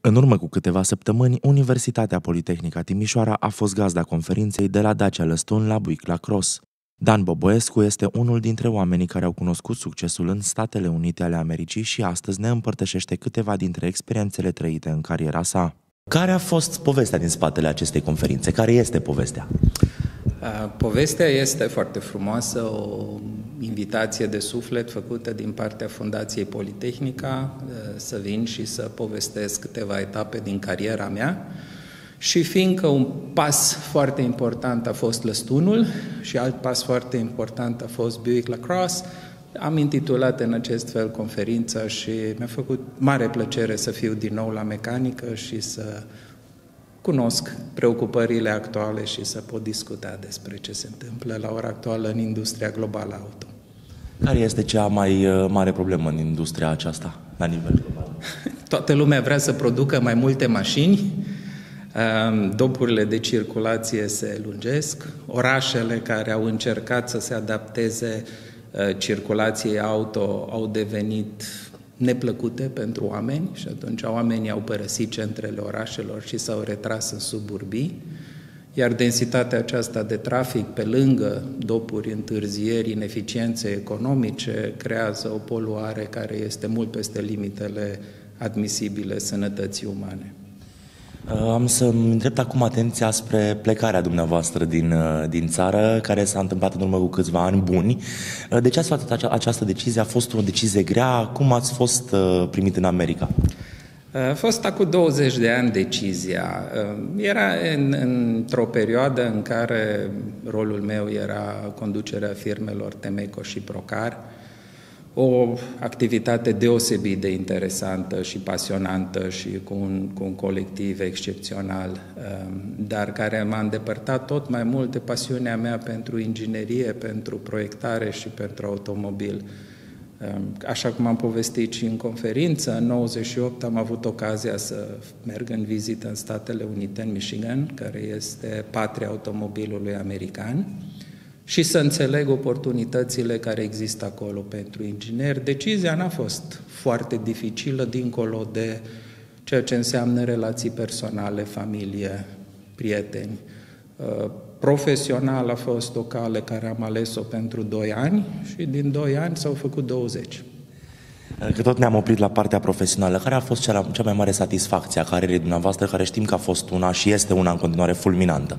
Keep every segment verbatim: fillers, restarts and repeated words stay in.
În urmă cu câteva săptămâni, Universitatea Politehnică Timișoara a fost gazda conferinței de la Dacia Lăstun la Buick La Crosse. Dan Boboescu este unul dintre oamenii care au cunoscut succesul în Statele Unite ale Americii și astăzi ne împărtășește câteva dintre experiențele trăite în cariera sa. Care a fost povestea din spatele acestei conferințe? Care este povestea? Povestea este foarte frumoasă, o invitație de suflet făcută din partea Fundației Politehnica să vin și să povestesc câteva etape din cariera mea. Și fiindcă un pas foarte important a fost Lăstunul și alt pas foarte important a fost Buick La Crosse, am intitulat în acest fel conferința și mi-a făcut mare plăcere să fiu din nou la mecanică și să cunosc preocupările actuale și să pot discuta despre ce se întâmplă la ora actuală în industria globală auto. Care este cea mai mare problemă în industria aceasta, la nivel global? Toată lumea vrea să producă mai multe mașini, dopurile de circulație se lungesc, orașele care au încercat să se adapteze circulației auto au devenit neplăcute pentru oameni și atunci oamenii au părăsit centrele orașelor și s-au retras în suburbii, iar densitatea aceasta de trafic, pe lângă dopuri, întârzieri, ineficiențe economice, creează o poluare care este mult peste limitele admisibile sănătății umane. Am să-mi îndrept acum atenția spre plecarea dumneavoastră din, din țară, care s-a întâmplat în urmă cu câțiva ani buni. De ce ați luat această decizie? A fost o decizie grea? Cum ați fost primit în America? A fost acum douăzeci de ani decizia. Era în, într-o perioadă în care rolul meu era conducerea firmelor Temeco și Procar, o activitate deosebit de interesantă și pasionantă și cu un, cu un colectiv excepțional, dar care m-a îndepărtat tot mai mult de pasiunea mea pentru inginerie, pentru proiectare și pentru automobil. Așa cum am povestit și în conferință, în nouăzeci și opt am avut ocazia să merg în vizită în Statele Unite, în Michigan, care este patria automobilului american, și să înțeleg oportunitățile care există acolo pentru ingineri. Decizia n-a fost foarte dificilă, dincolo de ceea ce înseamnă relații personale, familie, prieteni. Profesional a fost o cale care am ales-o pentru doi ani și din doi ani s-au făcut douăzeci. Că tot ne-am oprit la partea profesională, care a fost cea, cea mai mare satisfacție a carierei dumneavoastră, care știm că a fost una și este una în continuare fulminantă?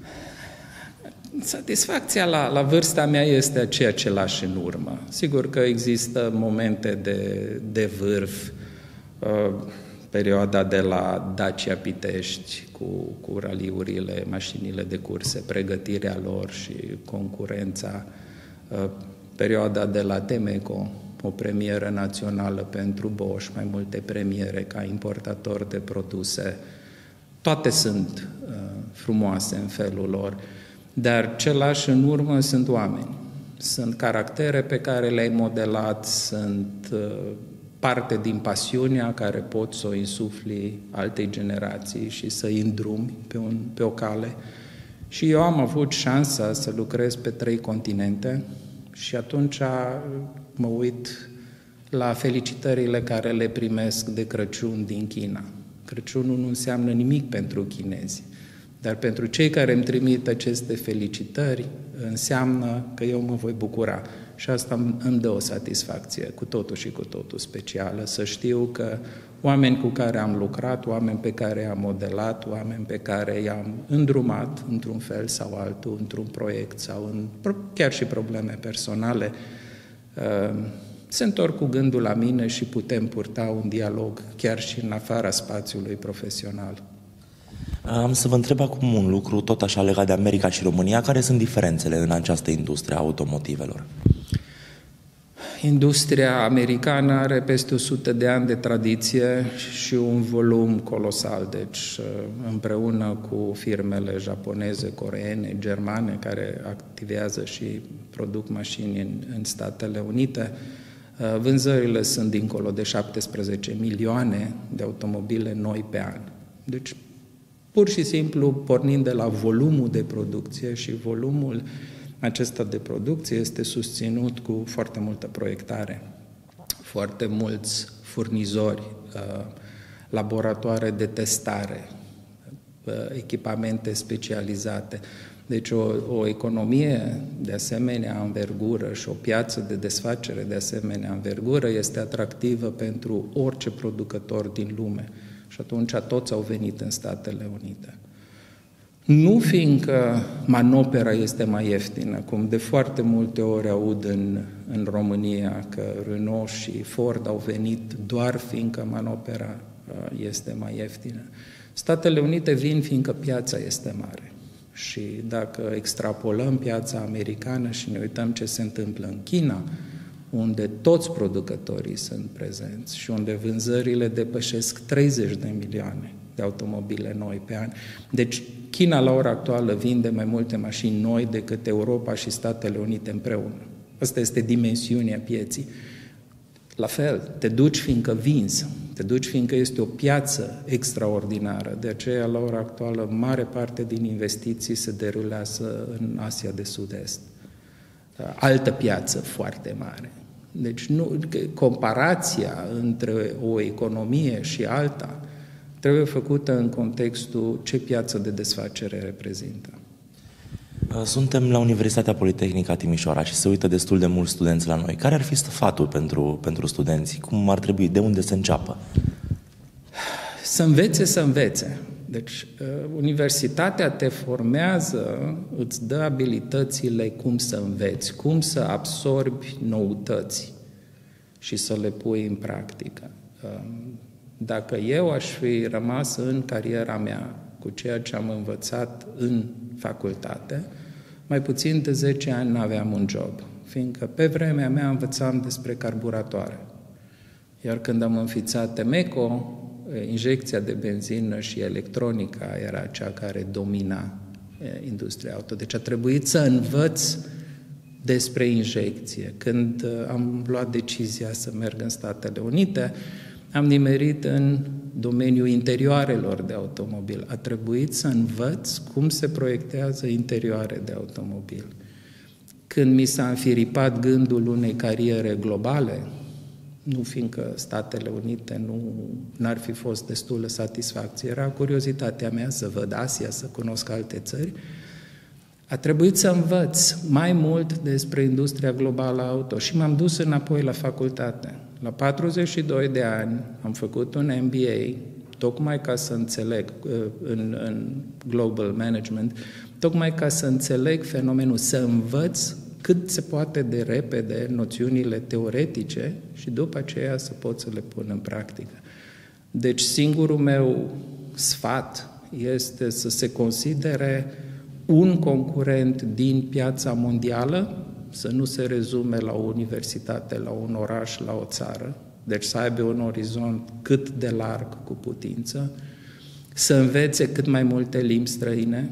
Satisfacția la, la vârsta mea este aceea ce lași în urmă. Sigur că există momente de, de vârf, uh, perioada de la Dacia Pitești cu, cu raliurile, mașinile de curse, pregătirea lor și concurența, uh, perioada de la Temeco, o premieră națională pentru Bosch, mai multe premiere ca importator de produse. Toate sunt uh, frumoase în felul lor. Dar ce lași în urmă sunt oameni, sunt caractere pe care le-ai modelat, sunt parte din pasiunea care poți să o insufli altei generații și să-i îndrumi pe, un, pe o cale. Și eu am avut șansa să lucrez pe trei continente și atunci mă uit la felicitările care le primesc de Crăciun din China. Crăciunul nu înseamnă nimic pentru chinezi. Dar pentru cei care îmi trimit aceste felicitări, înseamnă că eu mă voi bucura. Și asta îmi dă o satisfacție cu totul și cu totul specială, să știu că oameni cu care am lucrat, oameni pe care i-am modelat, oameni pe care i-am îndrumat într-un fel sau altul, într-un proiect sau în chiar și probleme personale, se întorc cu gândul la mine și putem purta un dialog chiar și în afara spațiului profesional. Am să vă întreb acum un lucru, tot așa legat de America și România. Care sunt diferențele în această industrie a automotivelor? Industria americană are peste o sută de ani de tradiție și un volum colosal. Deci, împreună cu firmele japoneze, coreene, germane, care activează și produc mașini în, în Statele Unite, vânzările sunt dincolo de șaptesprezece milioane de automobile noi pe an. Deci, pur și simplu, pornind de la volumul de producție și volumul acesta de producție este susținut cu foarte multă proiectare, foarte mulți furnizori uh, laboratoare de testare, echipamente specializate. Deci o, o economie de asemenea învergură și o piață de desfacere de asemenea învergură este atractivă pentru orice producător din lume. Și atunci toți au venit în Statele Unite. Nu fiindcă manopera este mai ieftină, cum de foarte multe ori aud în, în România că Renault și Ford au venit doar fiindcă manopera este mai ieftină. Statele Unite vin fiindcă piața este mare. Și dacă extrapolăm piața americană și ne uităm ce se întâmplă în China, unde toți producătorii sunt prezenți și unde vânzările depășesc treizeci de milioane de automobile noi pe an. Deci China la ora actuală vinde mai multe mașini noi decât Europa și Statele Unite împreună. Asta este dimensiunea pieții. La fel, te duci fiindcă vinzi, te duci fiindcă este o piață extraordinară. De aceea, la ora actuală, mare parte din investiții se derulează în Asia de Sud-Est. Altă piață foarte mare. Deci nu, comparația între o economie și alta trebuie făcută în contextul ce piață de desfacere reprezintă. Suntem la Universitatea Politehnică a Timișoara și se uită destul de mulți studenți la noi. Care ar fi sfatul pentru, pentru studenți? Cum ar trebui? De unde să înceapă? Să învețe, să învețe. Deci, universitatea te formează, îți dă abilitățile cum să înveți, cum să absorbi noutăți și să le pui în practică. Dacă eu aș fi rămas în cariera mea cu ceea ce am învățat în facultate, mai puțin de zece ani n-aveam un job, fiindcă pe vremea mea învățam despre carburatoare. Iar când am înființat Temeco, injecția de benzină și electronica era cea care domina industria auto. Deci a trebuit să învăț despre injecție. Când am luat decizia să merg în Statele Unite, am nimerit în domeniul interioarelor de automobil. A trebuit să învăț cum se proiectează interioare de automobil. Când mi s-a înfiripat gândul unei cariere globale, nu fiindcă Statele Unite nu n-ar fi fost destulă satisfacție, era curiozitatea mea să văd Asia, să cunosc alte țări, a trebuit să învăț mai mult despre industria globală auto și m-am dus înapoi la facultate. La patruzeci și doi de ani am făcut un M B A, tocmai ca să înțeleg în, în Global Management, tocmai ca să înțeleg fenomenul, să învăț cât se poate de repede noțiunile teoretice și după aceea să pot să le pun în practică. Deci singurul meu sfat este să se considere un concurent din piața mondială, să nu se rezume la o universitate, la un oraș, la o țară, deci să aibă un orizont cât de larg cu putință, să învețe cât mai multe limbi străine.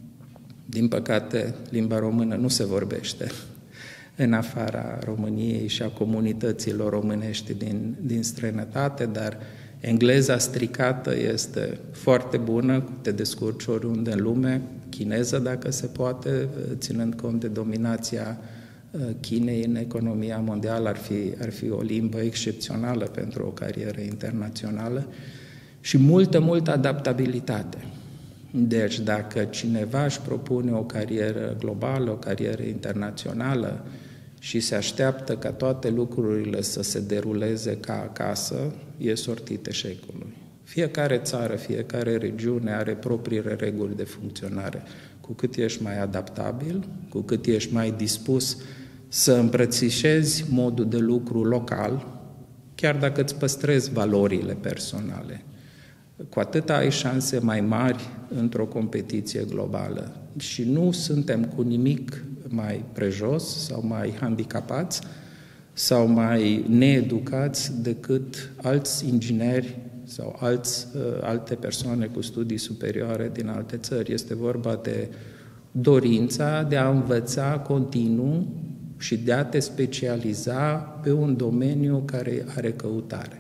Din păcate, limba română nu se vorbește în afara României și a comunităților românești din, din străinătate, dar engleza stricată este foarte bună, te descurci oriunde în lume, chineză dacă se poate, ținând cont de dominația Chinei în economia mondială, ar fi, ar fi o limbă excepțională pentru o carieră internațională și multă, multă adaptabilitate. Deci dacă cineva își propune o carieră globală, o carieră internațională și se așteaptă ca toate lucrurile să se deruleze ca acasă, e sortit eșecului. Fiecare țară, fiecare regiune are propriile reguli de funcționare. Cu cât ești mai adaptabil, cu cât ești mai dispus să îmbrățișezi modul de lucru local, chiar dacă îți păstrezi valorile personale, cu atât ai șanse mai mari într-o competiție globală. Și nu suntem cu nimic mai prejos sau mai handicapați sau mai needucați decât alți ingineri sau alți, alte persoane cu studii superioare din alte țări. Este vorba de dorința de a învăța continuu și de a te specializa pe un domeniu care are căutare.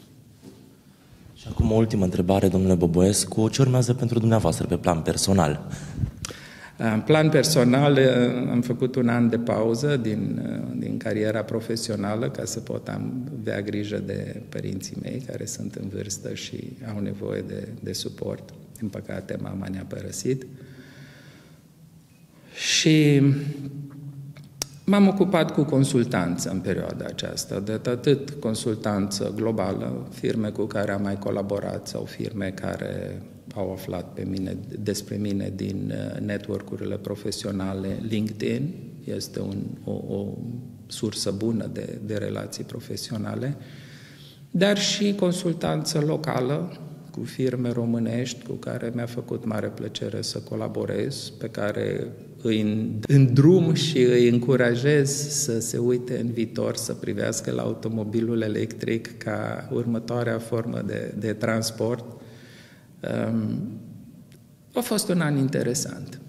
Și acum o ultimă întrebare, domnule Boboescu. Ce urmează pentru dumneavoastră pe plan personal? În plan personal am făcut un an de pauză din, din cariera profesională ca să pot avea grijă de părinții mei care sunt în vârstă și au nevoie de, de suport. Din păcate, mama ne-a părăsit. Și m-am ocupat cu consultanță în perioada aceasta, de atât consultanță globală, firme cu care am mai colaborat sau firme care au aflat pe mine, despre mine din network-urile profesionale. LinkedIn este un, o, o sursă bună de, de relații profesionale, dar și consultanță locală cu firme românești cu care mi-a făcut mare plăcere să colaborez, pe care îi îndrum și îi încurajez să se uite în viitor, să privească la automobilul electric ca următoarea formă de, de transport. Um, a fost un an interesant.